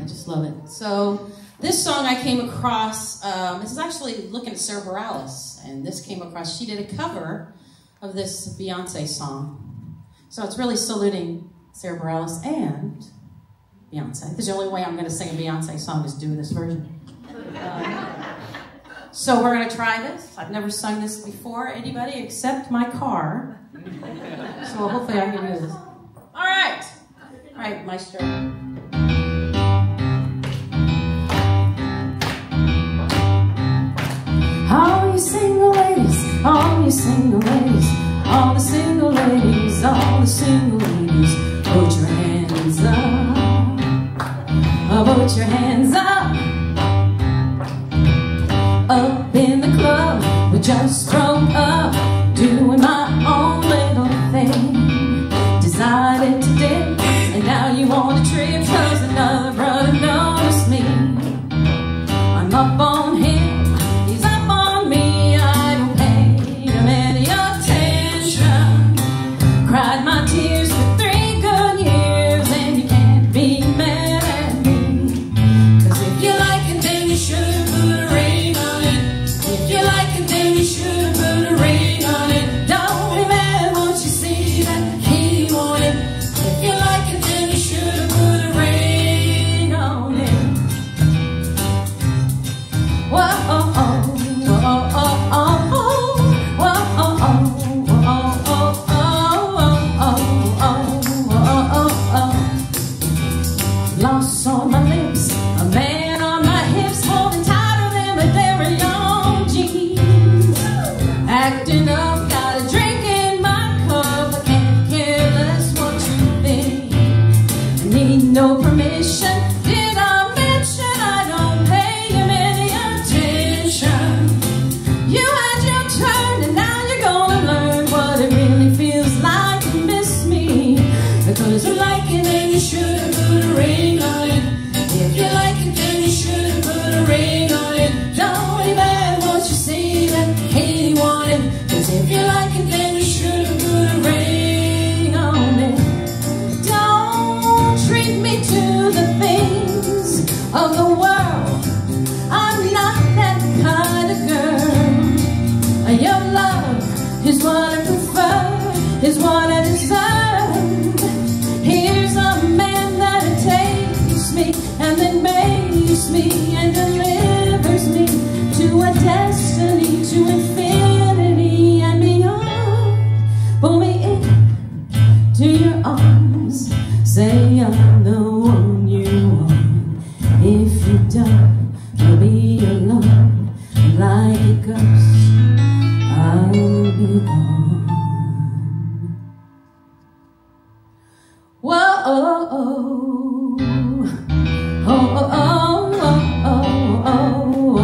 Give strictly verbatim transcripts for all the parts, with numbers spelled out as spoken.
just love it. So this song I came across, um, this is actually looking at Sarah Bareilles, and this came across, she did a cover of this Beyonce song. So it's really saluting Sarah Bareilles and Beyonce. The only way I'm going to sing a Beyonce song is do this version. Um, so we're going to try this. I've never sung this before, anybody except my car. So hopefully I can do this. All right. All right, Maestro. All you single ladies, all you single ladies, all the single ladies, all the single ladies, put your hands up, put your hands up, up in the club, we just broke up, doing my own little thing, decided to dip, and now you want to trip, cause another brother noticed me, I'm up on him. Cried my tears for three good years, and you can't be mad at me. Cause if you like it, then you should put a ring on it. If you like it, then you should put a ring on it. Don't be mad once you see that he wanted. If you like it, then you should put a ring on it. Whoa, oh, oh, whoa, oh, oh, oh, whoa, oh, oh. Lost on my lips, a man on my hips, holding tighter than a very long jeans. Acting up, got a drink in my cup, I can't care less what you think. I need no permission, did I mention I don't pay him any attention? You had your turn and now you're gonna learn what it really feels like to miss me. Because you like it and you should put a ring on it. If you like it, then you should put a ring on it. Don't be mad once you see that he wanted. Cause if you like it, then you should put a ring on it. Don't treat me to the things of the world. I'm not that kind of girl. Your love is what I prefer, is what I deserve. Here's a man that takes me and then makes me and delivers me to a destiny, to infinity and beyond. Pull me in to your arms, say I'm the one you want. If you don't, you'll be alone, like a ghost, I'll be gone. Whoa, oh, oh, oh, oh, oh, oh, oh,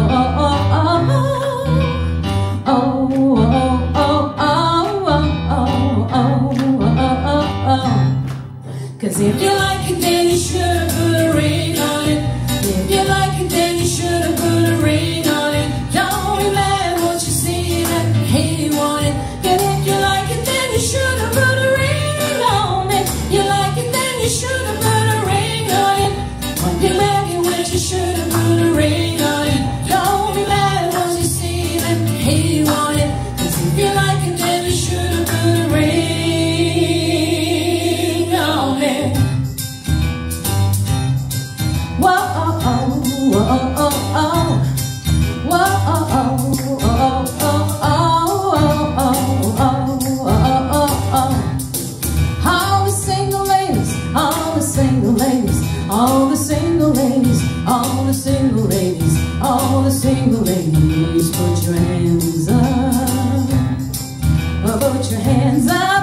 oh, oh. Cause if you like it, then you should put a ring on it. If you like it, then you should put a ring on it. Don't be mad once you see that he wanted. And if you like it, then you should have put a ring on it. You like it, then you should have put a ring on it. When you make it, when you should have put a ring on it. Don't be mad once you see that he wanted. Cause if you like it, then you should have put a ring on it. Whoa, oh, oh, oh, oh, oh. Whoa, oh, oh, oh, oh, oh, oh, oh, oh, oh, oh. All the single ladies, all the single ladies, all the single ladies, all the single ladies, all the single ladies, put your hands up, put your hands up.